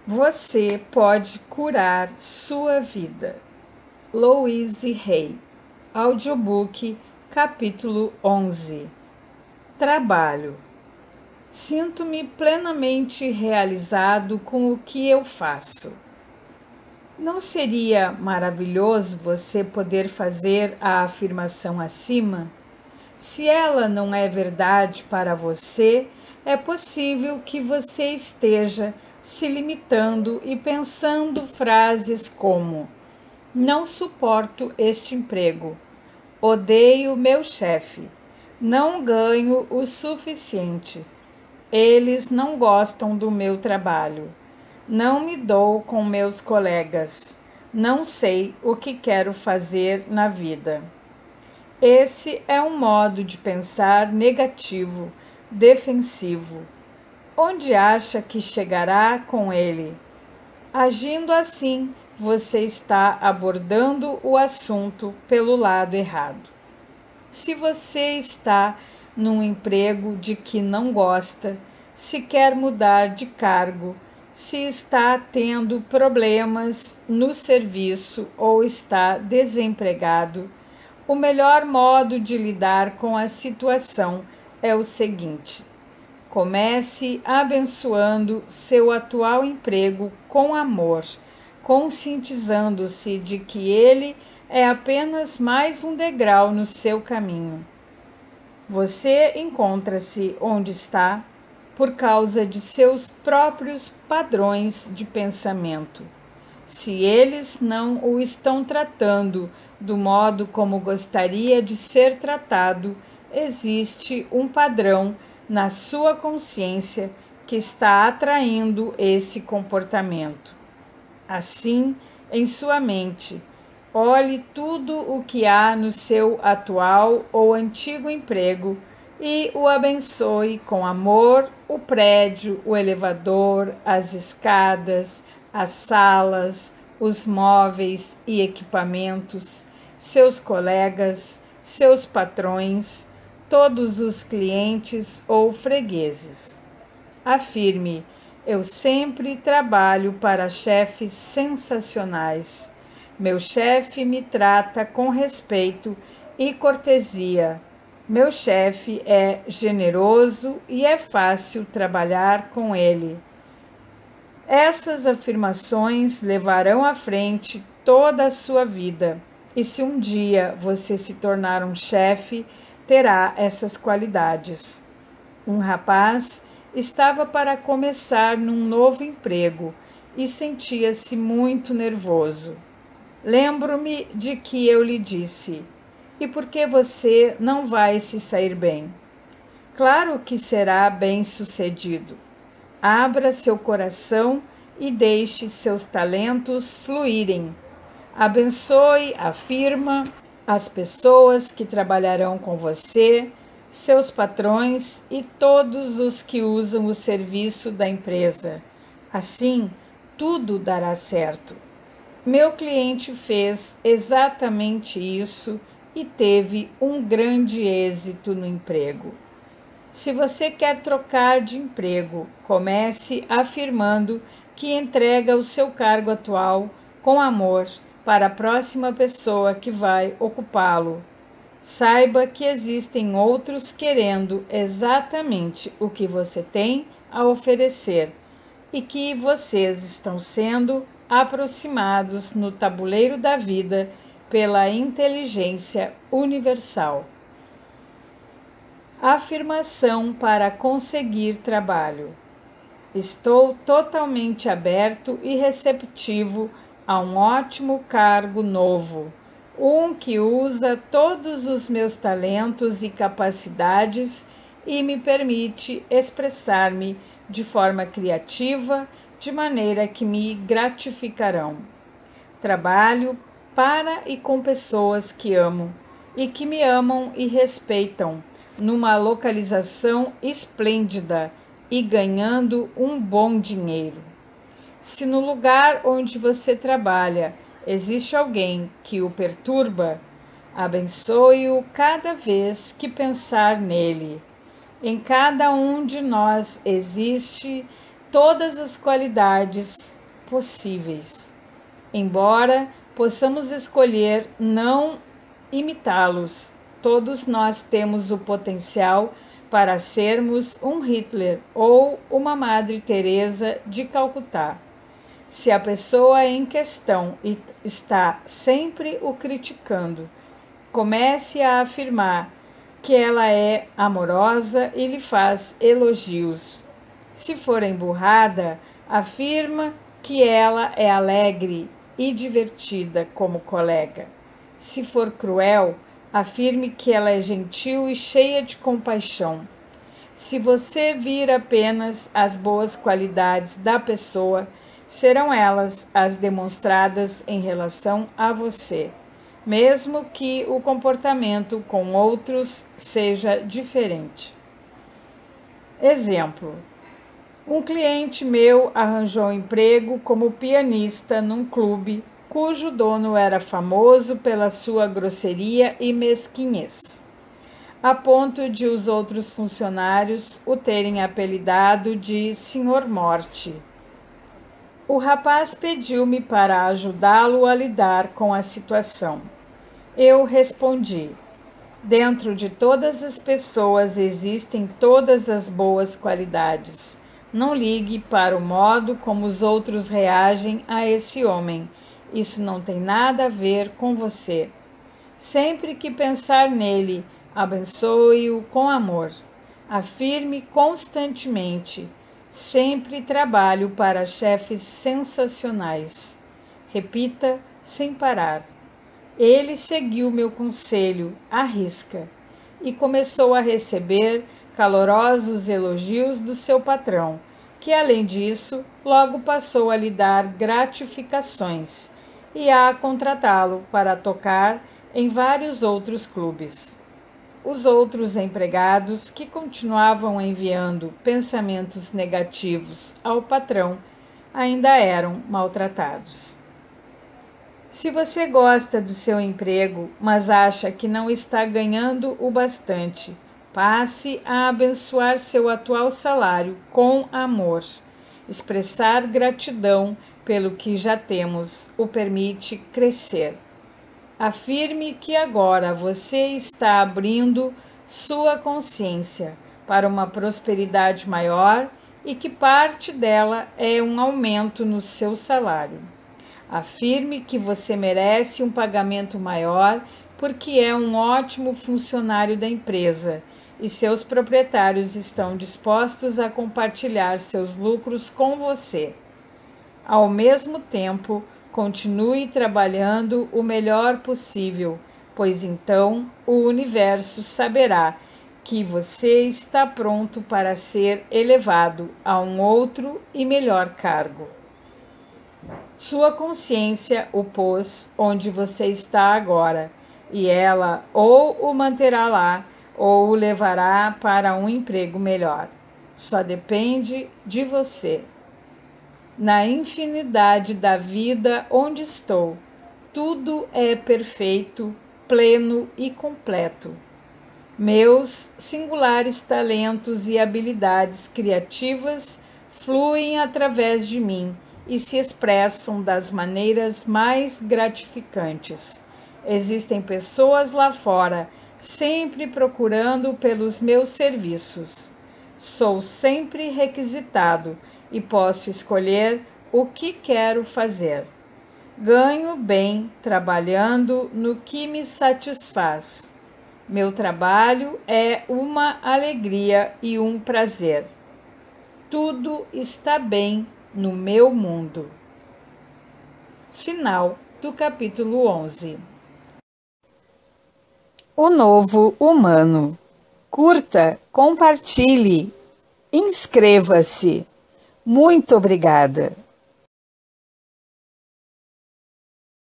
Você pode curar sua vida. Louise Hay. Audiobook, capítulo 11. Trabalho. Sinto-me plenamente realizado com o que eu faço. Não seria maravilhoso você poder fazer a afirmação acima? Se ela não é verdade para você, é possível que você esteja se limitando e pensando frases como: não suporto este emprego, odeio meu chefe, não ganho o suficiente, eles não gostam do meu trabalho, não me dou com meus colegas, não sei o que quero fazer na vida. Esse é um modo de pensar negativo, defensivo. Onde acha que chegará com ele? Agindo assim, você está abordando o assunto pelo lado errado. Se você está num emprego de que não gosta, se quer mudar de cargo, se está tendo problemas no serviço ou está desempregado, o melhor modo de lidar com a situação é o seguinte: comece abençoando seu atual emprego com amor, conscientizando-se de que ele é apenas mais um degrau no seu caminho. Você encontra-se onde está por causa de seus próprios padrões de pensamento. Se eles não o estão tratando do modo como gostaria de ser tratado, existe um padrão na sua consciência que está atraindo esse comportamento. Assim, em sua mente, olhe tudo o que há no seu atual ou antigo emprego e o abençoe com amor, o prédio, o elevador, as escadas, as salas, os móveis e equipamentos, seus colegas, seus patrões, todos os clientes ou fregueses. Afirme: eu sempre trabalho para chefes sensacionais. Meu chefe me trata com respeito e cortesia. Meu chefe é generoso e é fácil trabalhar com ele. Essas afirmações levarão à frente toda a sua vida. E se um dia você se tornar um chefe, terá essas qualidades. Um rapaz estava para começar num novo emprego e sentia-se muito nervoso. Lembro-me de que eu lhe disse: e por que você não vai se sair bem? Claro que será bem-sucedido. Abra seu coração e deixe seus talentos fluírem. Abençoe, afirma, as pessoas que trabalharão com você, seus patrões e todos os que usam o serviço da empresa. Assim, tudo dará certo. Meu cliente fez exatamente isso e teve um grande êxito no emprego. Se você quer trocar de emprego, comece afirmando que entrega o seu cargo atual com amor para a próxima pessoa que vai ocupá-lo. Saiba que existem outros querendo exatamente o que você tem a oferecer e que vocês estão sendo aproximados no tabuleiro da vida pela inteligência universal. Afirmação para conseguir trabalho. Estou totalmente aberto e receptivo a um ótimo cargo novo, um que usa todos os meus talentos e capacidades e me permite expressar-me de forma criativa, de maneira que me gratificarão. Trabalho para e com pessoas que amo e que me amam e respeitam, numa localização esplêndida e ganhando um bom dinheiro. Se no lugar onde você trabalha existe alguém que o perturba, abençoe-o cada vez que pensar nele. Em cada um de nós existe todas as qualidades possíveis. Embora possamos escolher não imitá-los, todos nós temos o potencial para sermos um Hitler ou uma Madre Teresa de Calcutá. Se a pessoa em questão está sempre o criticando, comece a afirmar que ela é amorosa e lhe faz elogios. Se for emburrada, afirma que ela é alegre e divertida como colega. Se for cruel, afirme que ela é gentil e cheia de compaixão. Se você vir apenas as boas qualidades da pessoa, serão elas as demonstradas em relação a você, mesmo que o comportamento com outros seja diferente. Exemplo: um cliente meu arranjou emprego como pianista num clube cujo dono era famoso pela sua grosseria e mesquinhez, a ponto de os outros funcionários o terem apelidado de Sr. Morte. O rapaz pediu-me para ajudá-lo a lidar com a situação. Eu respondi: dentro de todas as pessoas existem todas as boas qualidades. Não ligue para o modo como os outros reagem a esse homem. Isso não tem nada a ver com você. Sempre que pensar nele, abençoe-o com amor. Afirme constantemente: sempre trabalho para chefes sensacionais. Repita sem parar. Ele seguiu meu conselho à risca e começou a receber calorosos elogios do seu patrão, que, além disso, logo passou a lhe dar gratificações e a contratá-lo para tocar em vários outros clubes. Os outros empregados, que continuavam enviando pensamentos negativos ao patrão, ainda eram maltratados. Se você gosta do seu emprego, mas acha que não está ganhando o bastante, passe a abençoar seu atual salário com amor. Expressar gratidão pelo que já temos o permite crescer. Afirme que agora você está abrindo sua consciência para uma prosperidade maior e que parte dela é um aumento no seu salário. Afirme que você merece um pagamento maior porque é um ótimo funcionário da empresa e seus proprietários estão dispostos a compartilhar seus lucros com você. Ao mesmo tempo, continue trabalhando o melhor possível, pois então o universo saberá que você está pronto para ser elevado a um outro e melhor cargo. Sua consciência o pôs onde você está agora, e ela ou o manterá lá ou o levará para um emprego melhor. Só depende de você. Na infinidade da vida onde estou, tudo é perfeito, pleno e completo. Meus singulares talentos e habilidades criativas fluem através de mim e se expressam das maneiras mais gratificantes. Existem pessoas lá fora sempre procurando pelos meus serviços. Sou sempre requisitado e posso escolher o que quero fazer. Ganho bem trabalhando no que me satisfaz. Meu trabalho é uma alegria e um prazer. Tudo está bem no meu mundo. Final do capítulo 11. O novo humano. Curta, compartilhe, inscreva-se. Muito obrigada.